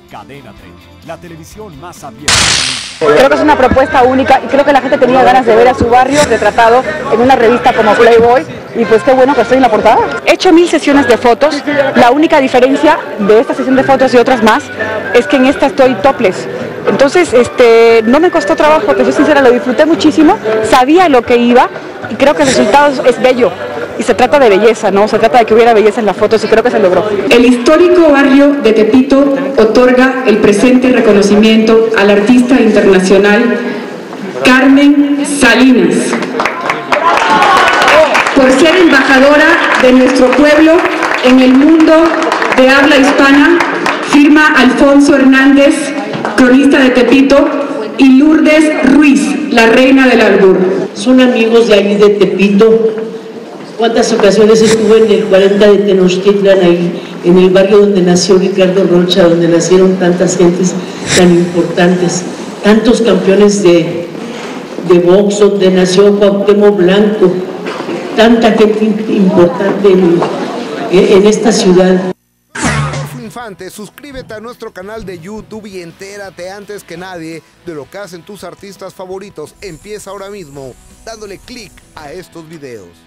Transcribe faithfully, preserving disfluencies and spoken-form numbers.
Cadena treinta, la televisión más abierta. Creo que es una propuesta única y creo que la gente tenía ganas de ver a su barrio retratado en una revista como Playboy y pues qué bueno que estoy en la portada. He hecho mil sesiones de fotos, la única diferencia de esta sesión de fotos y otras más es que en esta estoy topless. Entonces este, no me costó trabajo, te soy sincera, lo disfruté muchísimo, sabía lo que iba y creo que el resultado es bello. Y se trata de belleza, ¿no? Se trata de que hubiera belleza en las fotos y creo que se logró. El histórico barrio de Tepito otorga el presente reconocimiento al artista internacional Carmen Salinas por ser embajadora de nuestro pueblo en el mundo de habla hispana. Firma Alfonso Hernández, cronista de Tepito, y Lourdes Ruiz, la reina del albur. Son amigos de allí de Tepito. ¿Cuántas ocasiones estuve en el cuarenta de Tenochtitlan, ahí en el barrio donde nació Ricardo Rocha, donde nacieron tantas gentes tan importantes, tantos campeones de, de box, donde nació Cuauhtémoc Blanco, tanta gente importante en, en esta ciudad? Infante, suscríbete a nuestro canal de YouTube y entérate antes que nadie de lo que hacen tus artistas favoritos. Empieza ahora mismo dándole clic a estos videos.